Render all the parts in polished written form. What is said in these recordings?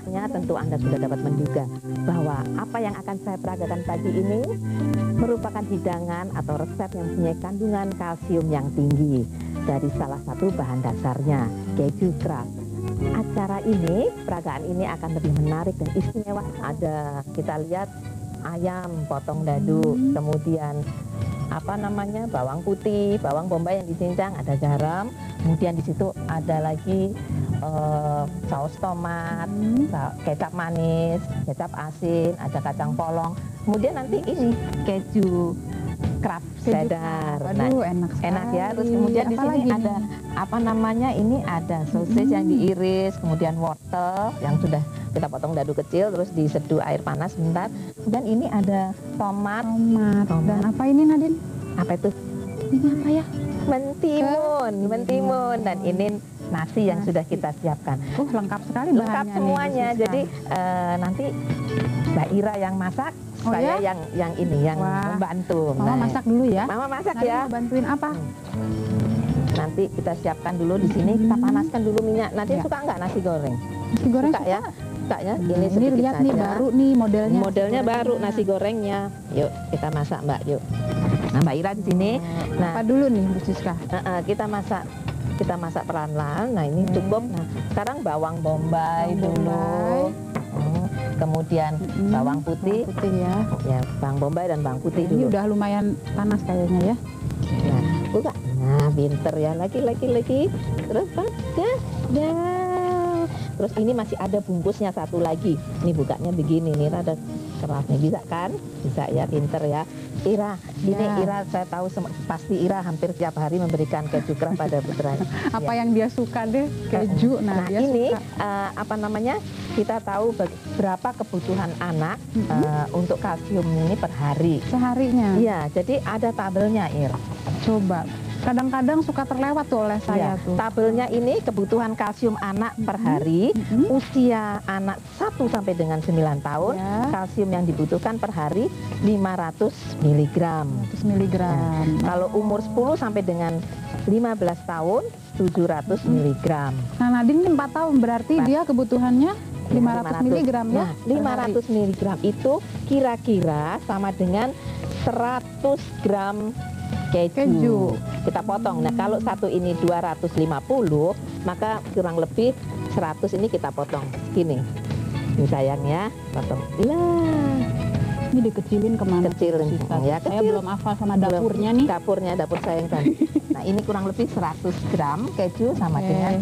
Nampaknya tentu Anda sudah dapat menduga bahwa apa yang akan saya peragakan pagi ini merupakan hidangan atau resep yang mempunyai kandungan kalsium yang tinggi dari salah satu bahan dasarnya, keju Kraft. Acara ini, peragaan ini akan lebih menarik dan istimewa. Ada, kita lihat ayam potong dadu, kemudian bawang putih, bawang bombay yang dicincang, ada garam, kemudian di situ ada lagi saus tomat, kecap manis, kecap asin, ada kacang polong, kemudian nanti ini keju Kraft cheddar. Aduh, enak sekali. Enak ya. Terus kemudian di sini ada ini ada sosis yang diiris, kemudian wortel yang sudah kita potong dadu kecil, terus diseduh air panas sebentar. Kemudian ini ada tomat. Dan apa ini, Nadine? Apa itu? Ini apa ya? Mentimun. Dan ini nasi yang sudah kita siapkan. Lengkap sekali bahannya. Lengkap semuanya. Nih, jadi nanti Mbak Ira yang masak, saya ya? yang membantu. Mama masak dulu ya. Mama masak Nadine ya. mau bantuin apa? Nanti kita siapkan dulu di sini, kita panaskan dulu minyak. Nanti suka nggak nasi goreng? Nasi goreng suka ya? Suka ya? Ini Ini lihat saja. nih baru nih modelnya. Modelnya baru nasi gorengnya. Yuk kita masak Mbak, yuk. Nah Mbak Ira di sini. Nah apa dulu nih Bu Siska? kita masak pelan-pelan. Nah ini cukup. Nah sekarang bawang bombay dulu. Kemudian bawang putih ya. Ya, bawang bombay dan bawang putih Ini dulu. udah lumayan panas kayaknya ya. Nah, buka. Nah, pinter ya. Lagi. Terus ya. Terus ini masih ada bungkusnya satu lagi. Ini bukanya begini nih, rada keras nih. Bisa kan? Bisa ya, pinter ya. Ira, ini Ira saya tahu pasti Ira hampir tiap hari memberikan keju Kraft pada putranya. Apa yang dia suka deh, keju. Nah dia ini suka. Kita tahu berapa kebutuhan anak untuk kalsium ini per hari. Seharinya? Iya, jadi ada tabelnya, Ir. Coba. Kadang-kadang suka terlewat tuh oleh saya tuh. Tabelnya ini kebutuhan kalsium anak per hari, usia anak 1 sampai dengan 9 tahun, kalsium yang dibutuhkan per hari 500 mg. 500 mg. Kalau umur 10 sampai dengan 15 tahun, 700 mg. Nah Nadine 4 tahun, berarti dia kebutuhannya 500 mg ya? Nah, 500 mg itu kira-kira sama dengan 100 gram keju. Kita potong. Nah, kalau satu ini 250, maka kurang lebih 100 ini kita potong. Gini. Ini sayang ya, potong. Ini dikecilin kemana? Kecilin. Ya, Saya belum hafal sama dapurnya nih. Dapur saya yang tadi. Nah, ini kurang lebih 100 gram keju sama dengan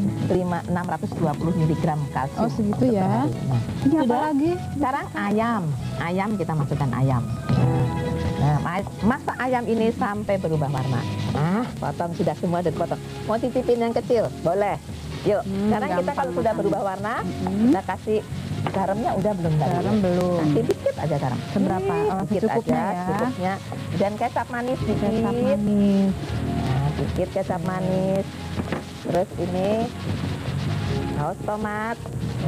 620 mg kalsium. Oh, segitu ya. Nah, ini apa lagi? Sekarang ayam. Ayam kita masukkan ayam. Nah, masak ayam ini sampai berubah warna. Nah, potong sudah semua dan potong. Mau cicipin yang kecil? Boleh. Yuk, sekarang kita kalau sudah berubah warna, kita kasih garamnya udah belum? Garam belum. Nanti dikit aja garam. Seberapa? Dikit Secukupnya aja, ya. secukupnya. Dan kecap manis dikit. Kecap manis. Nah, dikit kecap manis. Terus ini saus tomat.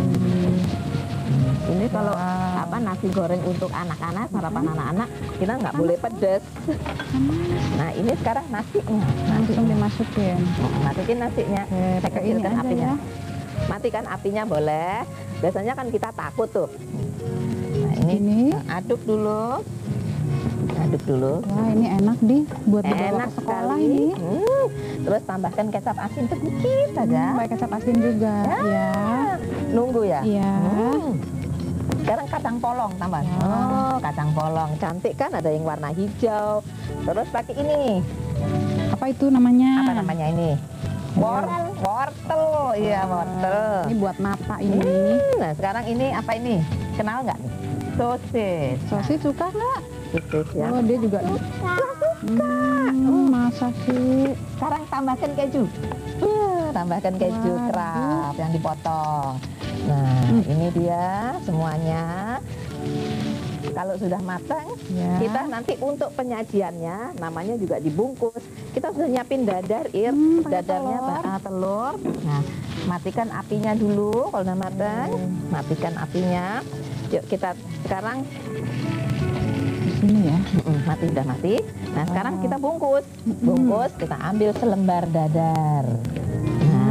Ini kalau nasi goreng untuk anak-anak, sarapan anak-anak, kita nggak boleh pedas. Nah ini sekarang nasinya. Langsung dimasukin. Masukin nasinya. Saya kecilkan apinya. Ya. Matikan apinya boleh. Biasanya kan kita takut tuh. Nah ini aduk dulu. Aduk dulu. Wah ini enak buat dibawa ke sekolah sekali. ini. Terus tambahkan kecap asin sedikit saja. Pakai kecap asin juga. Ya. Nunggu ya. Iya. Sekarang kacang polong tambah. Oh, kacang polong. Cantik kan, ada yang warna hijau. Terus pakai ini. Apa itu namanya? Apa namanya ini? Wortel. Iya, wortel. Ini buat mata ini. Nah, sekarang ini apa ini? Kenal nggak nih? Sosis. Sosis suka nggak? Sosis ya. Oh, dia juga suka. Masa sih? Sekarang tambahkan keju. Tambahkan keju Kraft yang dipotong. Nah, ini dia semuanya. Kalau sudah matang, kita nanti untuk penyajiannya, namanya juga dibungkus. Kita sudah nyiapin dadar, dadarnya telur. Nah, matikan apinya dulu kalau udah matang. Matikan apinya. Yuk kita sekarang di sini ya. Udah mati. Nah, sekarang kita bungkus. Kita ambil selembar dadar. Nah,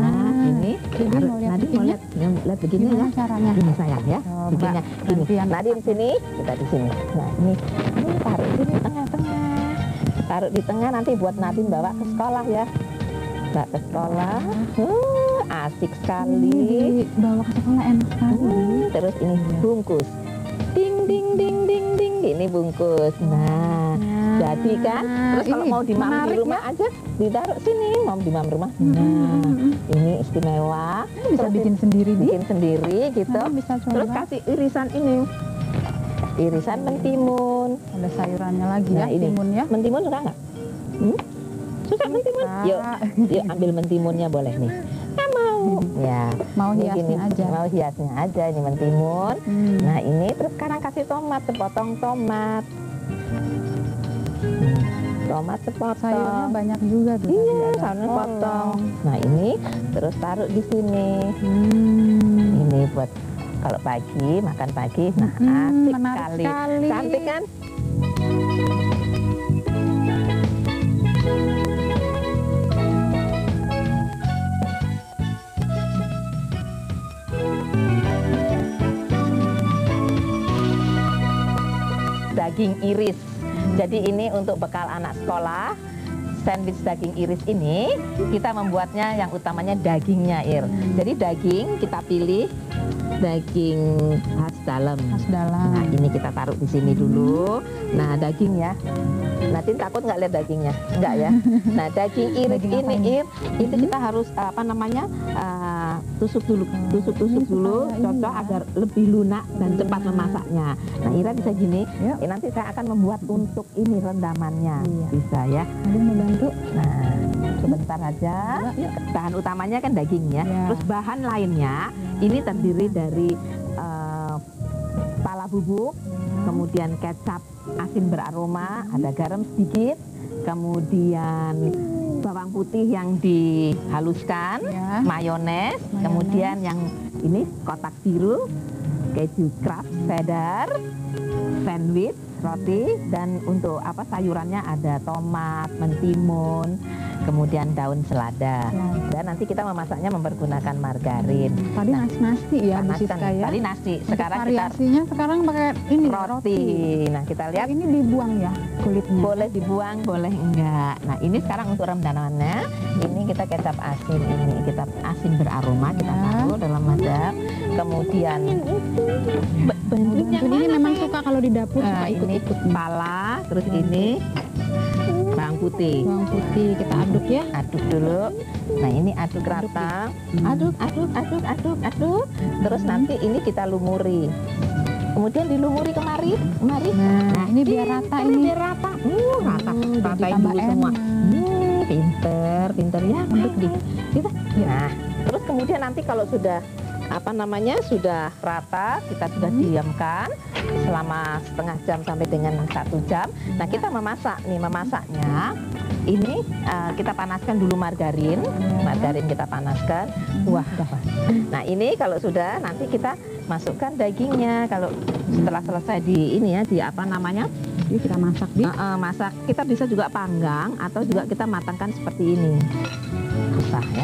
begini. Jadi mau lihat Nadine mau lihat begini ya. Gimana caranya? Gini sayang ya. Coba, Bikinnya gini. gantian. Nadine di sini, kita di sini. Nah ini taruh di sini tengah-tengah. Taruh di tengah nanti buat Nadine bawa ke sekolah ya. Bawa ke sekolah. Asik sekali. Bawa ke sekolah enak sekali. Terus ini bungkus. Ding ding ding ding ding. Ini bungkus. Nah, jadi kan. Terus kalau ini mau dimam di rumah aja, ditaruh sini. Mau dimam rumah. Nah, ini istimewa. Bisa bikin sendiri nih. Bikin sendiri gitu. Bisa coba. Terus kasih irisan ini. Irisan mentimun. Ada sayurannya lagi Nah, ya, ini. timun ya. Mentimun suka nggak? Suka mentimun? Yuk, yuk ambil mentimunnya boleh nih. Nggak mau. Ya. Mau Ini hiasnya gini, aja. Mau hiasnya aja ini mentimun. Nah ini terus sekarang kasih tomat, sepotong tomat. Tomat sepotong. Sayurnya banyak juga tuh. Iya, tadi ada sayurnya kolong. potong. Nah ini terus taruh di sini. Ini buat kalau pagi makan pagi. Nah asik menarik sekali. Cantik kan? Daging iris. Jadi ini untuk bekal anak sekolah. Sandwich daging iris ini kita membuatnya yang utamanya dagingnya, Ir. Jadi daging kita pilih daging khas dalam. Khas dalam. Nah ini kita taruh di sini dulu. Nah daging ya. Nadine takut nggak lihat dagingnya? Enggak ya. Nah daging iris Daging apa ini, Ir, itu kita harus apa namanya tusuk dulu, tusuk dulu, cocok agar lebih lunak dan cepat memasaknya. Nah Ira bisa gini. Nanti saya akan membuat untuk ini rendamannya. Bisa ya. Nadine mau bantu. Nah sebentar aja. Bahan utamanya kan daging ya. Terus bahan lainnya ini terdiri dari pala bubuk, kemudian kecap asin beraroma, ada garam sedikit, kemudian bawang putih yang dihaluskan, mayones, kemudian yang ini kotak biru, keju Kraft cheddar, sandwich, roti, dan untuk apa sayurannya ada tomat, mentimun, kemudian daun selada. Dan nanti kita memasaknya mempergunakan margarin. Tadi nasi ya, Bu Siska ya. Tadi nasi, sekarang variasinya sekarang pakai ini roti. Nah kita lihat ini dibuang ya kulitnya. Boleh dibuang, boleh enggak. Nah ini sekarang untuk rendamannya, ini kita kecap asin, ini kita asin beraroma kita taruh dalam wadah. Kemudian ini memang suka kalau di dapur suka ikut-ikut. Pala, terus ini bawang putih. Bawang putih kita aduk ya. Aduk dulu. Nah ini aduk rata. Aduk. Terus nanti ini kita lumuri. Kemudian dilumuri kemari. Nah ini biar rata ini. Biar rata. Ratain dulu semua. Pinter ya. Aduk di. Nah terus kemudian nanti kalau sudah apa namanya sudah rata, kita sudah diamkan selama setengah jam sampai dengan 1 jam. Nah kita memasak nih, memasaknya ini kita panaskan dulu margarin kita panaskan. Wah. Nah ini kalau sudah nanti kita masukkan dagingnya. Kalau setelah selesai di ini ya di apa namanya kita masak masak. Kita bisa juga panggang atau juga kita matangkan seperti ini. Susah ya.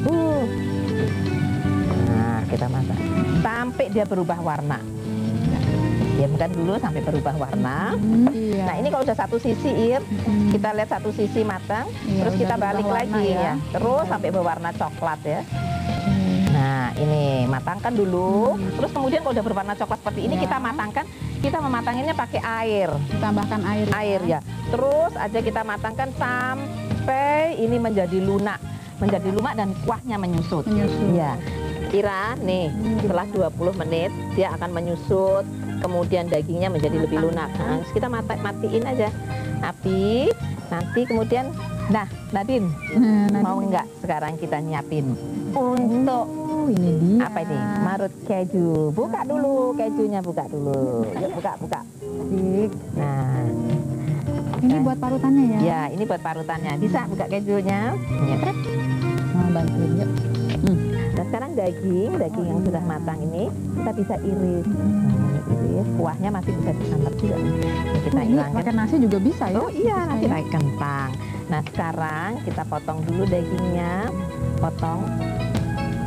Nah, kita masak sampai dia berubah warna. Diamkan dulu sampai berubah warna. Nah ini kalau udah satu sisi, Ir, kita lihat satu sisi matang, terus kita balik lagi ya. Terus sampai berwarna coklat ya. Nah ini matangkan dulu. Terus kemudian kalau udah berwarna coklat seperti ini kita matangkan. Kita mematanginnya pakai air. Tambahkan air ya. Terus aja kita matangkan sampai ini menjadi lunak. Dan kuahnya menyusut. Ya. Kira nih setelah 20 menit dia akan menyusut, kemudian dagingnya menjadi lebih lunak. Nah, kita matiin aja api. Nanti kemudian Nadine mau enggak sekarang kita nyiapin untuk ini dia. Apa ini? Marut keju. Buka dulu kejunya, buka dulu. Yuk buka. Nah ini buat parutannya ya? Ya ini buat parutannya. Bisa buka kejunya. Bantuin yuk. Nah sekarang daging yang sudah matang ini kita bisa iris. Iris, kuahnya masih bisa disambar juga. Nah, kita hilangkan. Pakai nasi juga bisa ya? Oh iya, nanti pakai kentang. Nah sekarang kita potong dulu dagingnya, potong.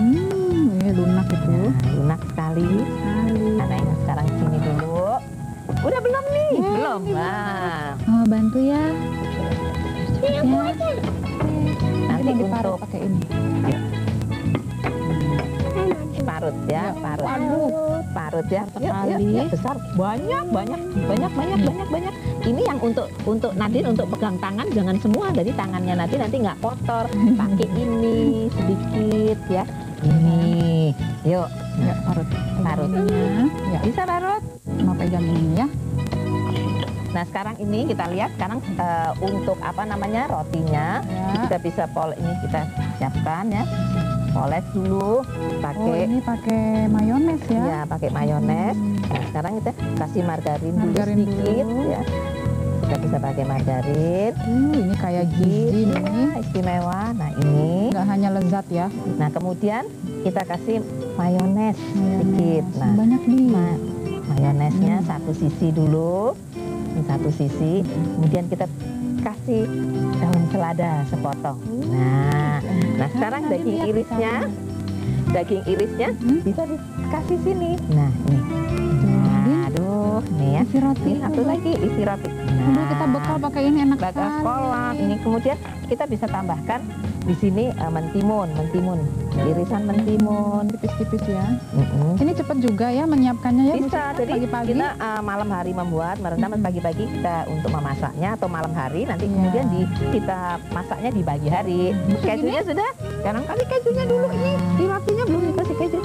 Ini lunak itu. Nah, lunak sekali. Anak yang sekarang sini dulu. Udah belum nih? Belum. Nah, Oh, bantu ya. Ya. nanti Ini diparut untuk pakai ini. parut ya, parut. Waduh. Parut ya. Sekali. Besar. Banyak. Ini yang untuk Nadine untuk pegang tangan jangan semua. Jadi tangannya nanti nggak kotor. Pakai ini sedikit ya. Ini. Yuk. Ya, parut. Parutnya. Ya, Bisa parut? mau pegang ini ya. Nah sekarang ini kita lihat sekarang untuk apa namanya rotinya Ya. kita bisa ini kita siapkan ya, poles dulu Oh, pakai ini pakai mayones ya. ya pakai mayones. Nah sekarang kita kasih margarin Margarin dulu sedikit dulu. ya, kita bisa pakai margarin. Ini kayak gizi Iya, nih. istimewa. Nah ini, Nggak hanya lezat ya. nah kemudian kita kasih mayones sedikit. Nah banyak nih. mayonesnya satu sisi dulu. Ini satu sisi, kemudian kita kasih daun selada sepotong. Nah sekarang daging irisnya bisa dikasih sini. Nah ini, nah, aduh, nih ya. Isi roti. Ini satu lagi isi roti. Udah kita bekal pakai ini enak bakal sekali. sekolah. Ini kemudian kita bisa tambahkan di sini mentimun, irisan mentimun. Tipis-tipis ya. Mm-mm. Ini cepat juga ya menyiapkannya ya. Bu Bisa, Sita, jadi pagi-pagi. kita malam hari merendam, pagi-pagi kita untuk memasaknya atau malam hari nanti Iya. kemudian kita masaknya di pagi hari. Kejunya sudah, sekarang kali kejunya dulu ini di rotinya belum dikasih keju.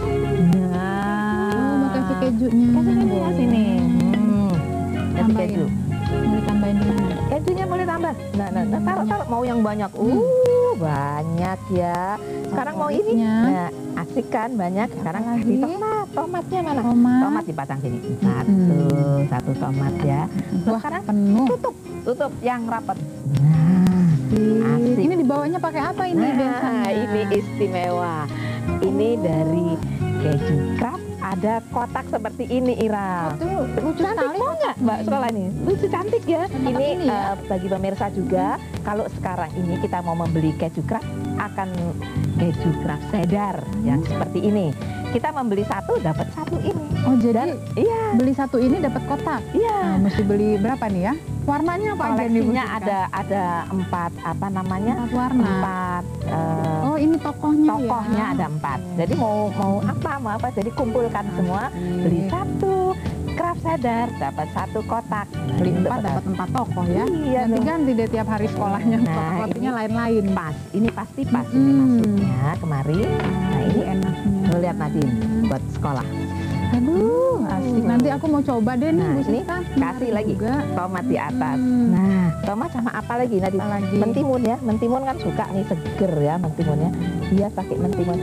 Oh, mau kasih kejunya. Kasih kejunya sini. Kasih Tambahin. keju. Mau ditambahin di mana? Kejunya boleh tambah. Nah, taruh mau yang banyak. Banyak ya. Sekarang mau ini. Favoritnya. Nah, asik kan banyak. Sekarang Apa kasih lagi? tomatnya mana? Tomat. Tomat dipasang sini. Satu tomat ya. Terus Wah, sekarang penuh. tutup yang rapat. Nah, asik. Ini dibawanya pakai apa ini biasanya? Ini istimewa. Ini dari keju craft. Ada kotak seperti ini, Ira. Itu lucu Cantik sekali. mau nggak Mbak sekolah ini? Lucu cantik ya. Ini Ini ya? bagi pemirsa juga, kalau sekarang ini kita mau membeli keju craft, akan keju craft cheddar yang seperti ini. Kita membeli satu dapat satu ini. Oh, jadi Iya, beli satu ini dapat kotak. iya. Nah, mesti beli berapa nih ya? Warnanya apa aja nih, Bu Koleksinya Sita? ada 4 apa namanya? 4 warna. 4 Oh, ini tokohnya tokohnya ya. ada 4. Jadi mau apa? Jadi kumpulkan semua, beli satu craft cheddar dapat satu kotak. Beli Untuk 4 dapat 4 tokoh ya. Iya dong. Ganti-ganti deh tiap hari sekolahnya. Nah, Tokoh rotinya ini lain-lain. Pas, ini pasti pas ini masuknya kemari. Nah ini enaknya. lo lihat Nadine buat sekolah. Aduh, asik. Nanti aku mau coba deh nih, Nah, Bu ini Sita. kasih lagi Juga. tomat di atas. Hmm. Nah, tomat sama apa lagi Nadine? Apa lagi? Mentimun ya, mentimun kan suka nih seger ya mentimunnya. Dia pakai mentimun.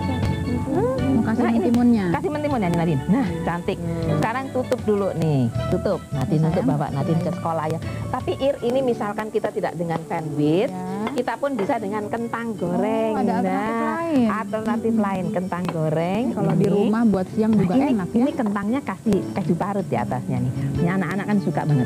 Mau kasih Nah, ini. mentimunnya. Kasih mentimun ya Nadine. Nah, cantik. Sekarang tutup dulu nih. Tutup. Nadine untuk bawa Nadine ke sekolah ya. Tapi ini misalkan kita tidak dengan sandwich, Ya. kita pun bisa dengan kentang goreng. ada alternatif lain. Alternatif lain kentang goreng. Kalau di Ini. rumah buat siang juga Nah, enak ya. ini kentangnya kasih keju parut di atasnya nih. Ini anak-anak kan suka banget.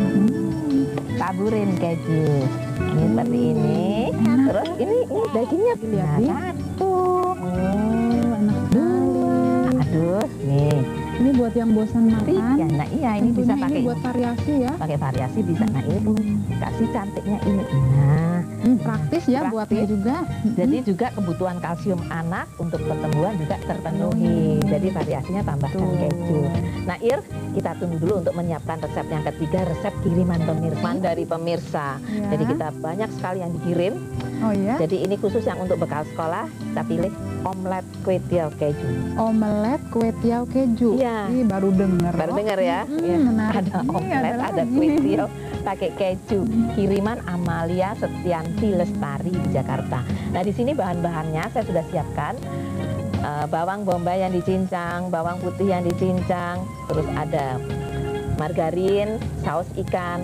Taburin keju. Ini seperti ini. Terus ini dagingnya Lihat nih. satu. Oh, enak sekali. Aduh, nih. Ini buat yang bosan makan. Ya, nah iya ini bisa Tentunya pakai ini buat variasi ya. pakai variasi bisa. Nah ini kasih cantiknya ini. Nah, Praktis ya Praktis. buatnya juga. jadi juga kebutuhan kalsium anak untuk pertumbuhan juga terpenuhi. Jadi variasinya tambahkan Tuh. keju. Nah Ir, kita tunggu dulu untuk menyiapkan resep yang ketiga, resep kiriman pemirsa dari pemirsa. Ya. Jadi kita banyak sekali yang dikirim. Oh ya. Jadi ini khusus yang untuk bekal sekolah. Kita pilih omelet kue tiaw keju. Omelet kue tiaw keju. Iya. Ih, baru dengar. Baru dengar ya? Iya. Menarik. Ada Ini omelet, ada lagi. kue tiaw pakai keju. Kiriman Amalia Setianti Lestari di Jakarta. Nah di sini bahan-bahannya saya sudah siapkan. Bawang bombay yang dicincang, bawang putih yang dicincang, terus ada margarin, saus ikan,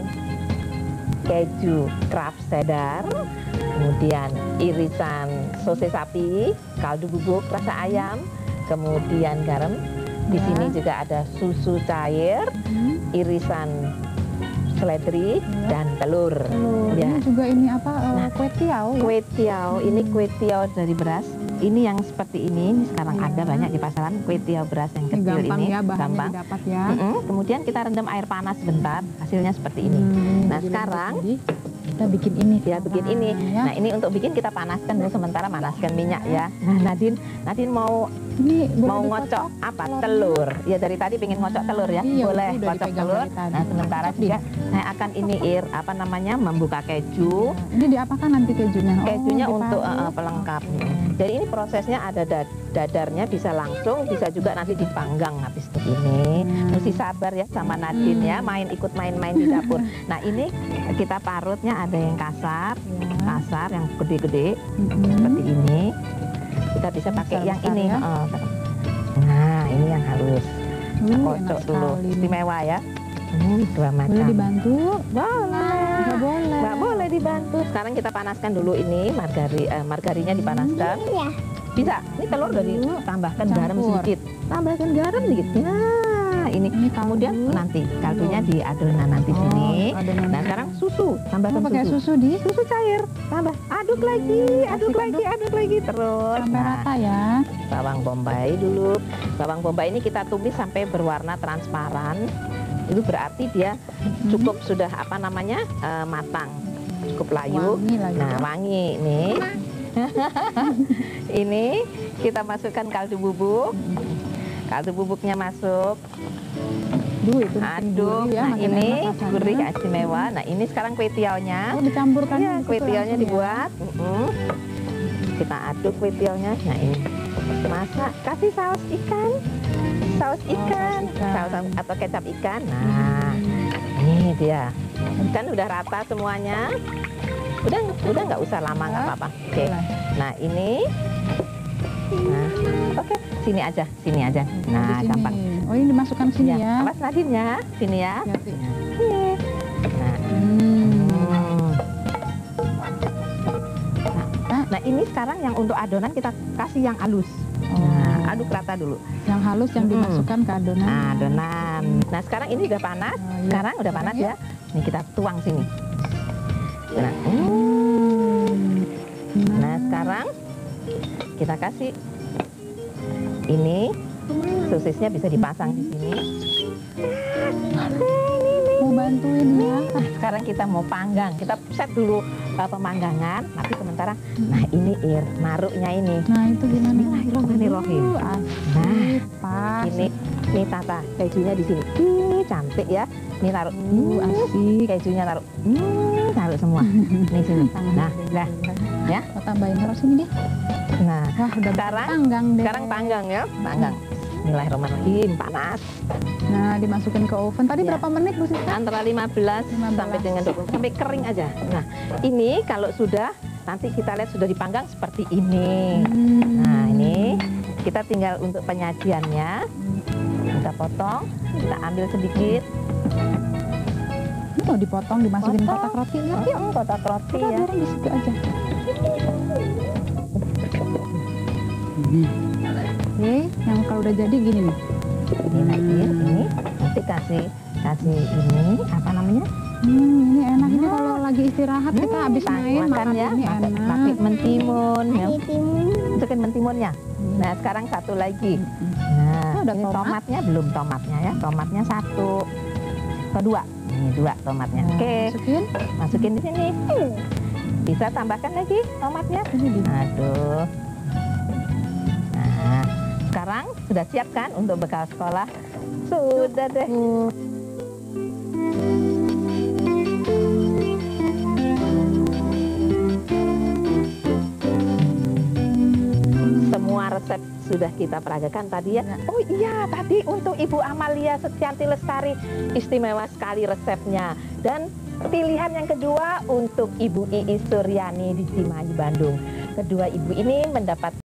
keju craft cheddar, kemudian irisan sosis sapi, kaldu bubuk rasa ayam, kemudian garam. Di Ya. sini juga ada susu cair, irisan seledri, dan telur. Telur. Ya. Ini juga ini apa? Nah, Kue tiaw ya. Kue tiaw, ini kue tiaw dari beras. ini yang seperti ini sekarang ada banyak di pasaran, kue tiaw beras yang kecil gampang ini. ya, bahannya Gampang. didapat ya. Kemudian kita rendam air panas sebentar, hasilnya seperti ini. Nah Jadi sekarang kita bikin ini. ya bikin ini. Ya. Nah ini untuk bikin kita panaskan dulu sementara, panaskan minyak ya. Nah Nadine mau Ini mau ngocok apa? Telur. Ya dari tadi pengen ngocok telur ya. Iya, Boleh udah ngocok dipegang telur. dari tadi. Nah sementara juga saya akan ini apa namanya membuka keju. Ini diapakan nanti kejunya? Kejunya untuk diparut. pelengkap. Jadi ini prosesnya ada dadarnya, bisa langsung, bisa juga nanti dipanggang habis ini. Mesti sabar ya sama Nadine ya, ikut main-main di dapur. Nah ini kita parutnya ada yang kasar, kasar yang gede-gede seperti ini. Kita bisa pakai yang Besar-besar ini. ya. Nah ini yang halus. Kocok enak dulu, sekali. istimewa ya. Dua macam. Boleh dibantu? Boleh. Nggak boleh. Nggak boleh dibantu. Sekarang kita panaskan dulu ini margarinnya dipanaskan. Bisa. Ini telur udah ditambahkan garam Campur. sedikit. Tambahkan garam sedikit. Nah, ini kemudian nanti kaldunya di adonan nanti sini. adonan. Nah, sekarang susu, tambahkan pakai susu. susu di Susu cair. Tambah. Aduk lagi, aduk lagi terus. sampai Nah, rata ya. bawang bombay dulu. Bawang bombay ini kita tumis sampai berwarna transparan. Itu berarti dia cukup sudah matang, cukup layu. Wangi lagi. Nah wangi nih. Ini kita masukkan kaldu bubuk. Kaldu bubuknya masuk. Duh, itu bikin Aduk. gurih ya, Nah makin ini enak rasanya. gurih istimewa. Nah ini sekarang kue tiawnya. Oh, dicampurkan Ya, di kue situ tiawnya langsung ya. dibuat. Kita aduk kue tiawnya. Nah ini masak, kasih saus ikan, saus ikan, saus atau kecap ikan. Nah ini dia. Kan udah rata semuanya. Udah nggak usah lama, nggak apa-apa. Oke. Nah ini. Nah, oke. Sini aja. Nah Di sini. gampang. Oh, ini dimasukkan sini ya. Awas Nadine ya. Sini ya. Hati-hati. Nah. Nah ini sekarang yang untuk adonan kita kasih yang halus. Nah, aduk rata dulu. Yang halus yang dimasukkan ke adonan. Nah, adonan. Nah sekarang ini udah panas. Oh, iya. Sekarang udah panas ya. Ini kita tuang sini. Nah, nah sekarang kita kasih ini sosisnya bisa dipasang di sini. Mau bantuin ya. Nah, sekarang kita mau panggang. Kita set dulu pemanggangan. Tapi sementara, nah ini maruknya ini. Nah, itu gimana? Bismillahirrahmanirrahim. Asik, pas. Ini tata kejunya di sini. Ini cantik ya. Ini taruh. Asik. Kejunya taruh. Taruh semua. Ini sini. Nah, ya. Mau tambahin terus ini deh. Nah, Wah, udah sekarang panggang deh. sekarang panggang ya. Panggang. Bismillahirrahmanirrahim. Panas. Nah, dimasukin ke oven. Tadi Ya. berapa menit, Bu Siska? Antara 15 sampai dengan 20 sampai kering aja. Nah, ini kalau sudah nanti kita lihat sudah dipanggang seperti ini. Nah, ini kita tinggal untuk penyajiannya. Kita potong, kita ambil sedikit. Ini mau dipotong, dimasukin Potong. kotak roti. Yuk, yuk. Kotak roti Udah, ya. biarin di situ aja. Oke, yang kalau udah jadi gini nih. Ini nanti kasih ini apa namanya? Ini enak. Ini kalau lagi istirahat kita habis main makan ya, ini enak. pakai mentimun ya. Masukin mentimunnya. Nah, sekarang satu lagi. Nah, ada ini tomat. tomatnya belum tomatnya ya. Tomatnya satu atau dua. Ini dua tomatnya. Nah, Oke, masukin. masukin di sini. Bisa tambahkan lagi tomatnya. Ini di Aduh. Nah, sekarang sudah siap kan untuk bekal sekolah? Sudah deh. Semua resep sudah kita peragakan tadi ya. Oh iya, tadi untuk Ibu Amalia Setianti Lestari istimewa sekali resepnya. Dan pilihan yang kedua untuk Ibu Iis Suryani di Cimahi, Bandung. Kedua ibu ini mendapat